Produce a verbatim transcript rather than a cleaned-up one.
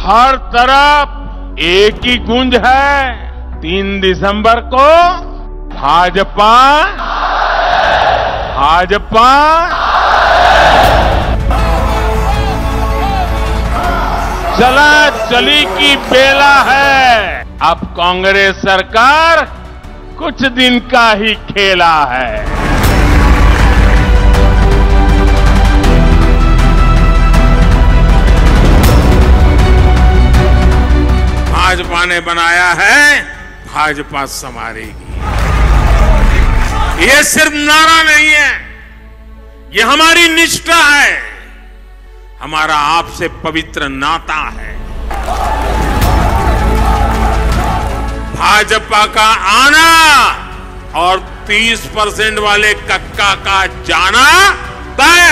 हर तरफ एक ही गूंज है, तीन दिसंबर को भाजपा भाजपा चला चली की बेला है। अब कांग्रेस सरकार कुछ दिन का ही खेला है। भाजपा ने बनाया है, भाजपा संवारेगी। ये सिर्फ नारा नहीं है, ये हमारी निष्ठा है, हमारा आपसे पवित्र नाता है। भाजपा का आना और तीस परसेंट वाले कक्का का जाना तय